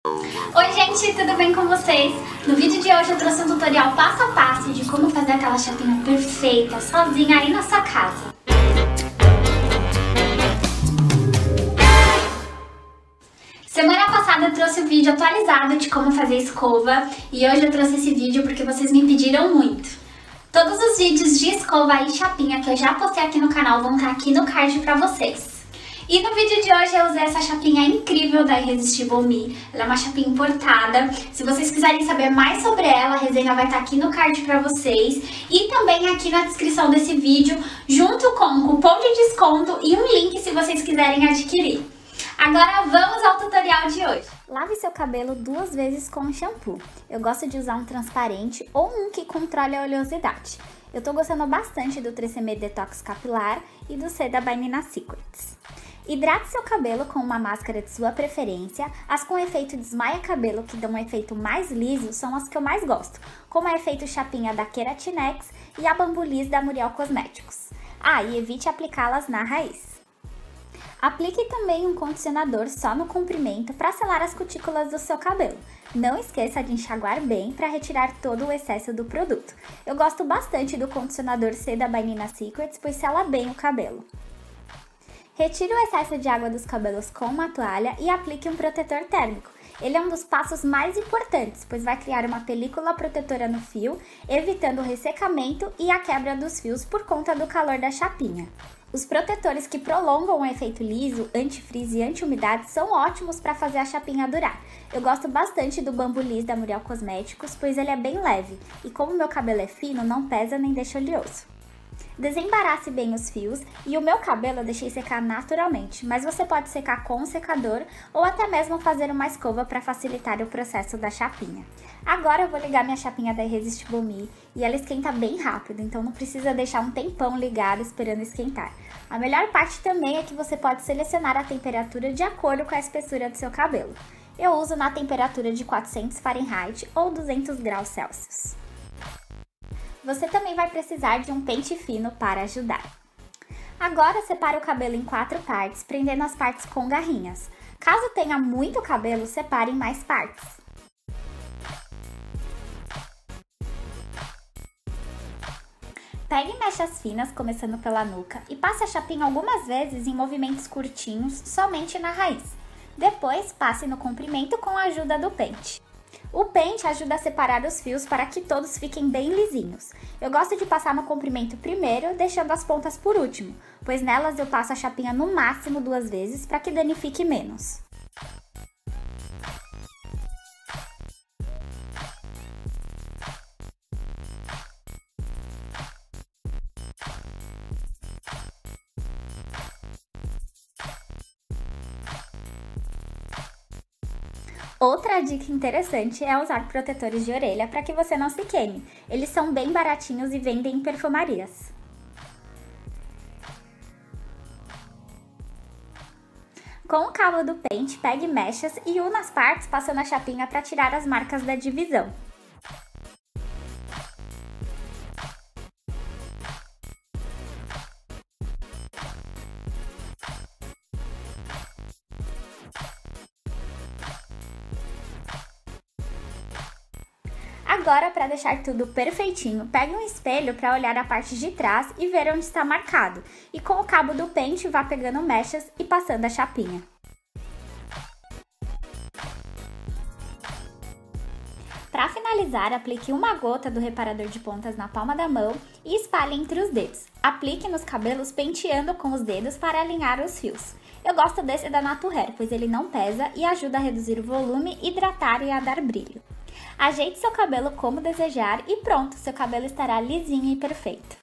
Oi gente, tudo bem com vocês? No vídeo de hoje eu trouxe um tutorial passo a passo de como fazer aquela chapinha perfeita, sozinha aí na sua casa. Semana passada eu trouxe o vídeo atualizado de como fazer escova e hoje eu trouxe esse vídeo porque vocês me pediram muito. Todos os vídeos de escova e chapinha que eu já postei aqui no canal vão estar aqui no card pra vocês. E no vídeo de hoje eu usei essa chapinha incrível da Irresistível Me. Ela é uma chapinha importada. Se vocês quiserem saber mais sobre ela, a resenha vai estar aqui no card pra vocês. E também aqui na descrição desse vídeo, junto com um cupom de desconto e um link se vocês quiserem adquirir. Agora vamos ao tutorial de hoje. Lave seu cabelo 2 vezes com shampoo. Eu gosto de usar um transparente ou um que controle a oleosidade. Eu tô gostando bastante do 3CM Detox Capilar e do C da By Nina Secrets. Hidrate seu cabelo com uma máscara de sua preferência. As com efeito desmaia cabelo, que dão um efeito mais liso, são as que eu mais gosto, como a efeito chapinha da Keratinex e a Bambu Liss da Muriel Cosméticos. E evite aplicá-las na raiz. Aplique também um condicionador só no comprimento para selar as cutículas do seu cabelo. Não esqueça de enxaguar bem para retirar todo o excesso do produto. Eu gosto bastante do condicionador C da By Nina Secrets, pois sela bem o cabelo. Retire o excesso de água dos cabelos com uma toalha e aplique um protetor térmico. Ele é um dos passos mais importantes, pois vai criar uma película protetora no fio, evitando o ressecamento e a quebra dos fios por conta do calor da chapinha. Os protetores que prolongam o efeito liso, antifrizz e anti-umidade são ótimos para fazer a chapinha durar. Eu gosto bastante do Bambu Liss da Muriel Cosméticos, pois ele é bem leve e como meu cabelo é fino, não pesa nem deixa oleoso. Desembarace bem os fios e o meu cabelo eu deixei secar naturalmente, mas você pode secar com um secador ou até mesmo fazer uma escova para facilitar o processo da chapinha. Agora eu vou ligar minha chapinha da Irresistível Me e ela esquenta bem rápido, então não precisa deixar um tempão ligado esperando esquentar. A melhor parte também é que você pode selecionar a temperatura de acordo com a espessura do seu cabelo. Eu uso na temperatura de 400 Fahrenheit ou 200 graus Celsius. Você também vai precisar de um pente fino para ajudar. Agora separe o cabelo em 4 partes, prendendo as partes com garrinhas. Caso tenha muito cabelo, separe em mais partes. Pegue mechas finas, começando pela nuca, e passe a chapinha algumas vezes em movimentos curtinhos, somente na raiz. Depois, passe no comprimento com a ajuda do pente. O pente ajuda a separar os fios para que todos fiquem bem lisinhos. Eu gosto de passar no comprimento primeiro, deixando as pontas por último, pois nelas eu passo a chapinha no máximo 2 vezes para que danifique menos. Outra dica interessante é usar protetores de orelha para que você não se queime. Eles são bem baratinhos e vendem em perfumarias. Com o cabo do pente, pegue mechas e una as partes passando a chapinha para tirar as marcas da divisão. Agora, para deixar tudo perfeitinho, pegue um espelho para olhar a parte de trás e ver onde está marcado. E com o cabo do pente, vá pegando mechas e passando a chapinha. Para finalizar, aplique uma gota do reparador de pontas na palma da mão e espalhe entre os dedos. Aplique nos cabelos penteando com os dedos para alinhar os fios. Eu gosto desse da Naturhair, pois ele não pesa e ajuda a reduzir o volume, hidratar e a dar brilho. Ajeite seu cabelo como desejar e pronto, seu cabelo estará lisinho e perfeito.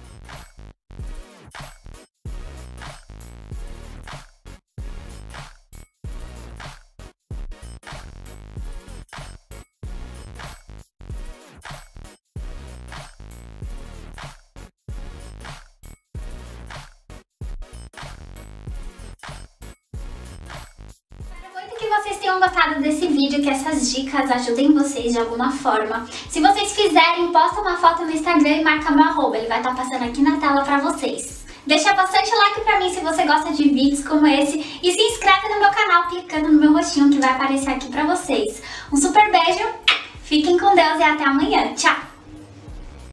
Vocês tenham gostado desse vídeo, que essas dicas ajudem vocês de alguma forma. Se vocês fizerem, posta uma foto no Instagram e marca meu arroba, ele vai estar passando aqui na tela pra vocês. Deixa bastante like pra mim se você gosta de vídeos como esse e se inscreve no meu canal clicando no meu rostinho que vai aparecer aqui pra vocês. Um super beijo, fiquem com Deus e até amanhã. Tchau!